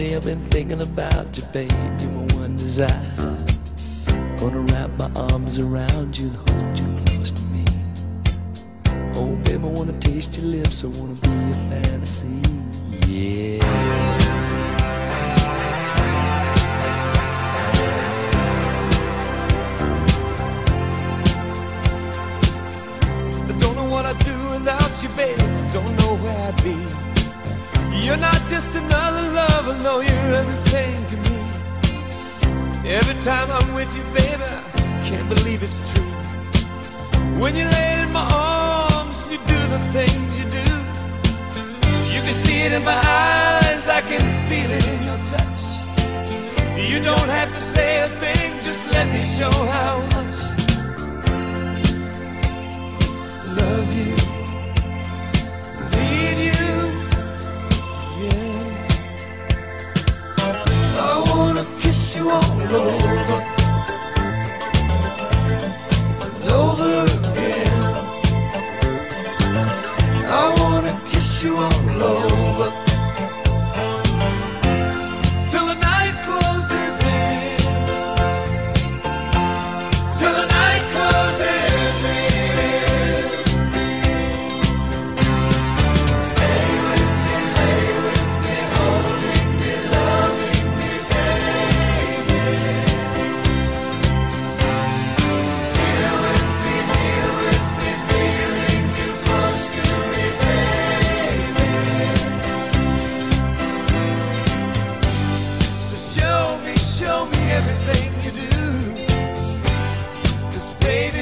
day I've been thinking about you, babe. You're my one desire. Gonna wrap my arms around you and hold you close to me. Oh, babe, I wanna taste your lips. I wanna be a fantasy. Yeah. What I'd do without you, babe, don't know where I'd be. You're not just another lover, no, you're everything to me. Every time I'm with you, baby, I can't believe it's true. When you're laying in my arms and you do the things you do, you can see it in my eyes, I can feel it in your touch. You don't have to say a thing, just let me show how much love you, need you, yeah. I wanna kiss you all over and over again. I wanna kiss you all over till the night closes in, till the night closes in. Show me everything you do, 'cause baby